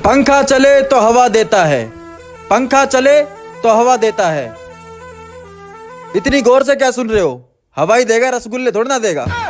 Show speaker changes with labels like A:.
A: पंखा चले तो हवा देता है, पंखा चले तो हवा देता है। इतनी गौर से क्या सुन रहे हो? हवा ही देगा, रसगुल्ले थोड़ी ना देगा।